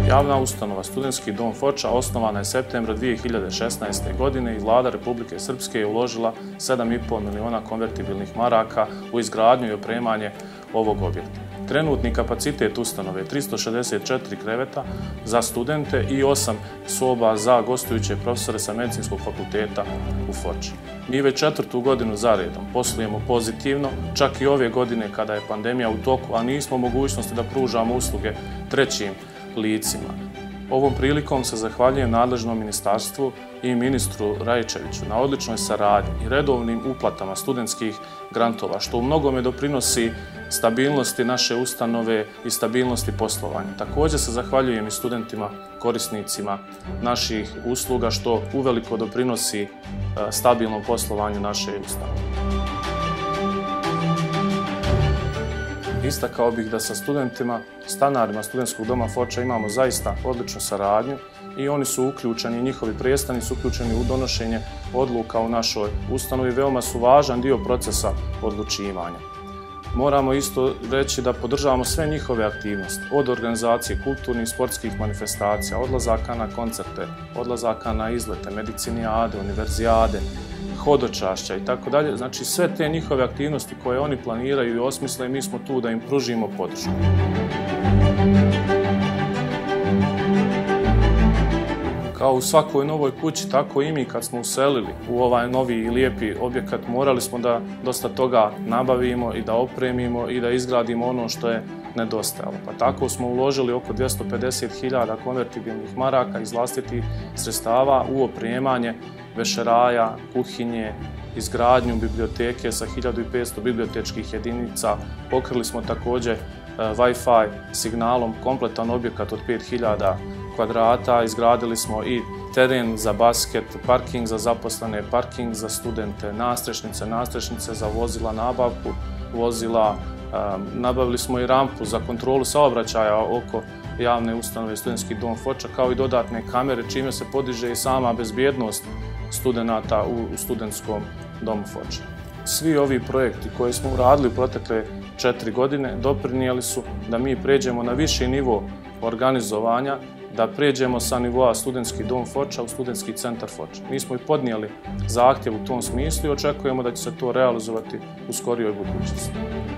Javna ustanova Studentski dom Foča osnovana je septembra 2016. godine i Vlada Republike Srpske je uložila 7,5 miliona konvertibilnih maraka u izgradnju i opremanje ovog objekta. Trenutni kapacitet ustanove je 364 kreveta za studente i 8 soba za gostujuće profesore sa Medicinskog fakulteta u Foči. Mi već 4. godinu za redom poslujemo pozitivno, čak i ove godine kada je pandemija u toku, a nismo u mogućnosti da pružamo usluge trećim licima. Ovom prilikom se zahvaljujem nadležnom ministarstvu i ministru Raičeviću na odličnoj saradnji i redovnim uplatama studentskih grantova, što u mnogome doprinosi stabilnosti naše ustanove i stabilnosti poslovanja. Također se zahvaljujem i studentima, korisnicima naših usluga, što uveliko doprinosi stabilnom poslovanju naše ustanove. Istakao bih da sa studentima, stanarima Studentskog doma Foča imamo zaista odličnu saradnju i oni su uključeni, njihovi predstavnici su uključeni u donošenje odluka u našoj ustanovi, veoma su važan dio procesa odlučivanja. Moramo isto reći da podržavamo sve njihove aktivnosti, od organizacije kulturnih i sportskih manifestacija, odlazaka na koncerte, odlazaka na izlete, medicinijade, univerzijade, hodočašća i tako dalje. Znači sve te njihove aktivnosti koje oni planiraju i osmisle, mi smo tu da im pružimo podršku. Kao u svakoj novoj kući, tako i mi kad smo uselili u ovaj novi i lijepi objekat, morali smo da dosta toga nabavimo i da opremimo i da izgradimo ono što je nedostajalo. Pa tako smo uložili oko 250.000 konvertibilnih maraka iz vlastitih sredstava u opremanje vešeraja, kuhinje, izgradnju biblioteke sa 1500 bibliotečkih jedinica. Pokrili smo također Wi-Fi signalom kompletan objekat od 5000 kvadrata, izgradili smo i teren za basket, parking za zaposlene, parking za studente, nastrešnice za vozila, nabavku vozila, nabavili smo i rampu za kontrolu saobraćaja oko javne ustanove Studentski dom Foča, kao i dodatne kamere, čime se podiže i sama bezbjednost studenata u Studentskom domu Foča. Svi ovi projekti koje smo uradili u protekle 4 godine doprinijeli su da mi pređemo na viši nivo organizovanja, da pređemo sa nivoa Studentski dom Foča u Studentski centar Foča. Mi smo i podnijeli zahtjev u tom smislu i očekujemo da će se to realizovati u skorijoj budućnosti.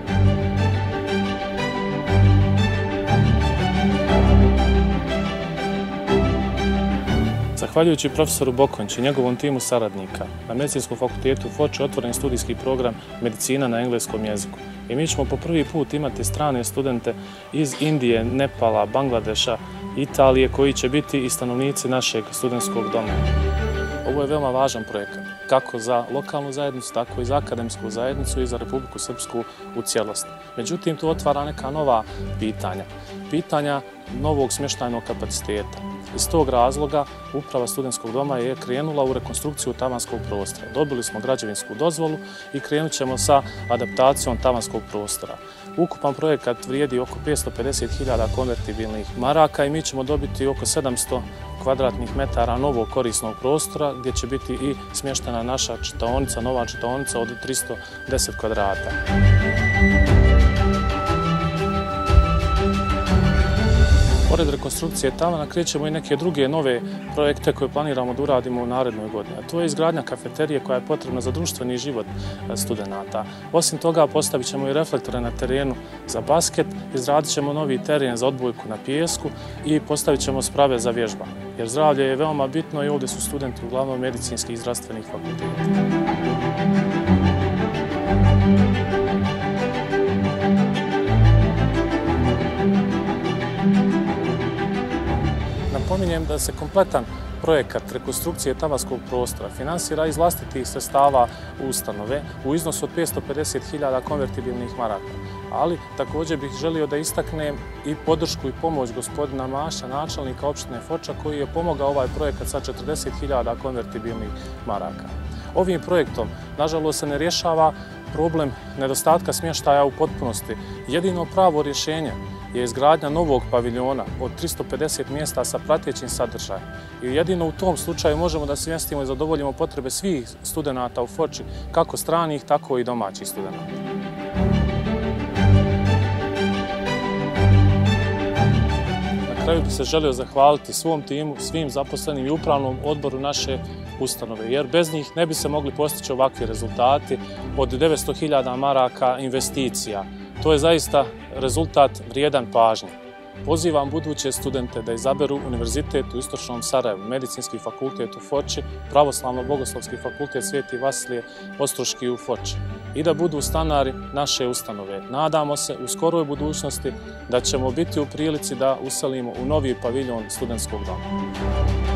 Zahvaljujući profesoru Bokonjiću i njegovom timu saradnika, na Medicinskom fakultetu u Foči otvoren studijski program Medicina na engleskom jeziku. I mi ćemo po prvi put imati strane studente iz Indije, Nepala, Bangladeša, Italije, koji će biti i stanovnici našeg studentskog doma. Ovo je veoma važan projekat, kako za lokalnu zajednicu, tako i za akademsku zajednicu i za Republiku Srpsku u cijelosti. Međutim, tu otvara neka nova pitanja. Pitanja novog smještajnog kapaciteta. Iz tog razloga uprava Studentskog doma je krenula u rekonstrukciju tavanskog prostora. Dobili smo građevinsku dozvolu i krenut ćemo sa adaptacijom tavanskog prostora. Ukupan projekat vrijedi oko 550.000 konvertibilnih maraka i mi ćemo dobiti oko 700 kvadratnih metara novog korisnog prostora gdje će biti i smještena naša čitaonica, nova čitaonica od 310 kvadrata. Pored rekonstrukcije tavana krećemo i neke druge nove projekte koje planiramo da uradimo u narednoj godini. To je izgradnja kafeterije koja je potrebna za društveni život studenata. Osim toga postavit ćemo i reflektore na terenu za basket, izradit ćemo novi teren za odbojku na pijesku i postavit ćemo sprave za vježbanje. Jer zdravlje je veoma bitno i ovdje su studenti uglavnom medicinskih i zdravstvenih fakulteta. Napominjem da se kompletan projekat rekonstrukcije tavanskog prostora finansira iz vlastitih sredstava ustanove u iznosu od 550.000 konvertibilnih maraka. Ali također bih želio da istaknem i podršku i pomoć gospodina Maša, načelnika opštine Foča, koji je pomogao ovaj projekat sa 40.000 konvertibilnih maraka. Ovim projektom, nažalost, se ne rješava problem nedostatka smještaja u potpunosti. Jedino pravo rješenje je izgradnja novog paviljona od 350 mjesta sa pratećim sadržajem. I jedino u tom slučaju možemo da smjestimo i zadovoljimo potrebe svih studenata u Foči, kako stranih, tako i domaćih studenata. Na kraju bih se želio zahvaliti svom timu, svim zaposlenim i upravnom odboru naše ustanove, jer bez njih ne bi se mogli postići ovakvi rezultati od 900.000 maraka investicija. To je zaista rezultat vrijedan pažnje. Pozivam buduće studente da izaberu Univerzitet u Istočnom Sarajevu, Medicinski fakultet u Foči, Pravoslavno-bogoslovski fakultet Sveti Vasilije Ostroški u Foči i da budu stanari naše ustanove. Nadamo se u skoroj budućnosti da ćemo biti u prilici da uselimo u novi paviljon studentskog doma.